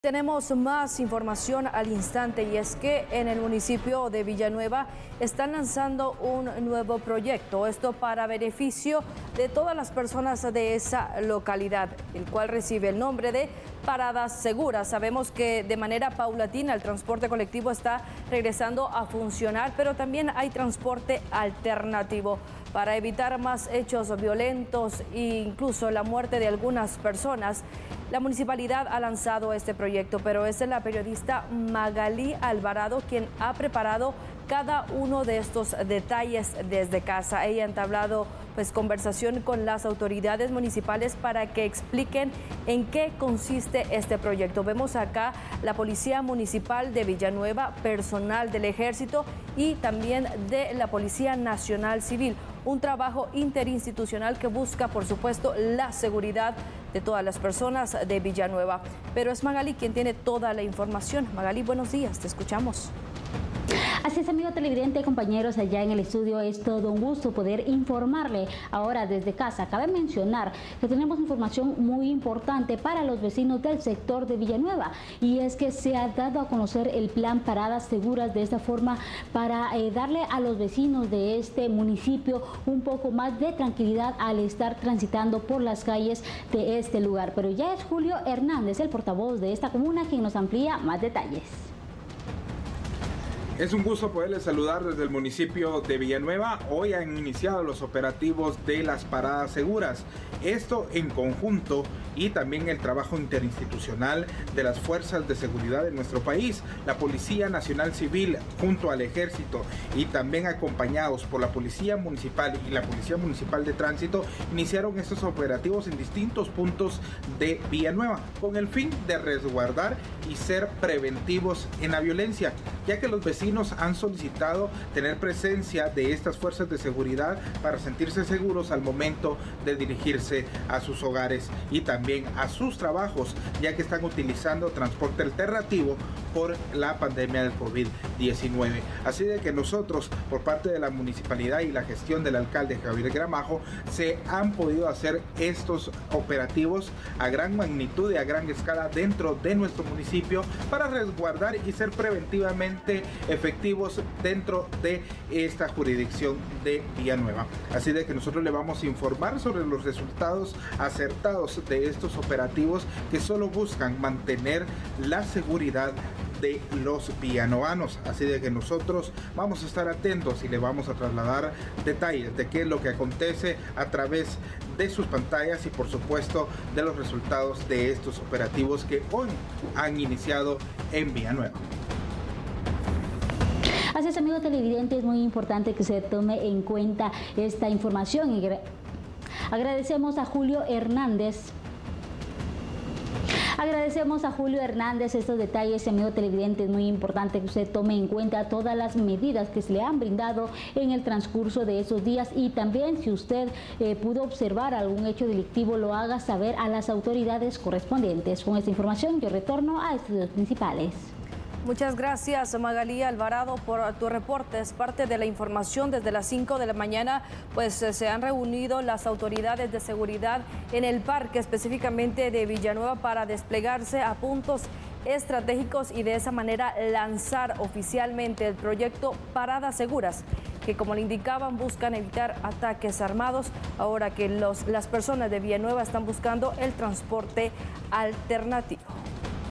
Tenemos más información al instante y es que en el municipio de Villanueva están lanzando un nuevo proyecto, esto para beneficio de todas las personas de esa localidad, el cual recibe el nombre de Paradas Seguras. Sabemos que de manera paulatina el transporte colectivo está regresando a funcionar, pero también hay transporte alternativo. Para evitar más hechos violentos e incluso la muerte de algunas personas, la municipalidad ha lanzado este proyecto, pero es la periodista Magalí Alvarado quien ha preparado cada uno de estos detalles desde casa. Ella ha entablado conversación con las autoridades municipales para que expliquen en qué consiste este proyecto. Vemos acá la Policía Municipal de Villanueva, personal del Ejército y también de la Policía Nacional Civil. Un trabajo interinstitucional que busca, por supuesto, la seguridad de todas las personas de Villanueva. Pero es Magalí quien tiene toda la información. Magalí, buenos días, te escuchamos. Así es, amigo televidente, compañeros allá en el estudio, es todo un gusto poder informarle ahora desde casa. Cabe mencionar que tenemos información muy importante para los vecinos del sector de Villanueva, y es que se ha dado a conocer el plan Paradas Seguras, de esta forma para darle a los vecinos de este municipio un poco más de tranquilidad al estar transitando por las calles de este lugar. Pero ya es Julio Hernández, el portavoz de esta comuna, quien nos amplía más detalles. Es un gusto poderles saludar desde el municipio de Villanueva. Hoy han iniciado los operativos de las paradas seguras. Esto en conjunto y también el trabajo interinstitucional de las fuerzas de seguridad de nuestro país. La Policía Nacional Civil junto al Ejército y también acompañados por la Policía Municipal y la Policía Municipal de Tránsito iniciaron estos operativos en distintos puntos de Villanueva con el fin de resguardar y ser preventivos en la violencia, ya que los vecinos han solicitado tener presencia de estas fuerzas de seguridad para sentirse seguros al momento de dirigirse a sus hogares y también a sus trabajos, ya que están utilizando transporte alternativo por la pandemia del COVID-19. Así de que nosotros, por parte de la municipalidad y la gestión del alcalde Javier Gramajo, se han podido hacer estos operativos a gran magnitud y a gran escala dentro de nuestro municipio para resguardar y ser preventivamente efectivos dentro de esta jurisdicción de Villanueva. Así de que nosotros le vamos a informar sobre los resultados acertados de estos operativos que solo buscan mantener la seguridad de los villanovanos. Así de que nosotros vamos a estar atentos y le vamos a trasladar detalles de qué es lo que acontece a través de sus pantallas y por supuesto de los resultados de estos operativos que hoy han iniciado en Villanueva. Así es, amigo televidente, es muy importante que se tome en cuenta esta información y agradecemos a Julio Hernández. Agradecemos a Julio Hernández estos detalles, amigo televidente. Es muy importante que usted tome en cuenta todas las medidas que se le han brindado en el transcurso de esos días, y también si usted pudo observar algún hecho delictivo, lo haga saber a las autoridades correspondientes. Con esta información yo retorno a estudios principales. Muchas gracias, Magalí Alvarado, por tu reporte. Es parte de la información. Desde las 5 de la mañana se han reunido las autoridades de seguridad en el parque, específicamente de Villanueva, para desplegarse a puntos estratégicos y de esa manera lanzar oficialmente el proyecto Paradas Seguras, que, como le indicaban, buscan evitar ataques armados ahora que las personas de Villanueva están buscando el transporte alternativo.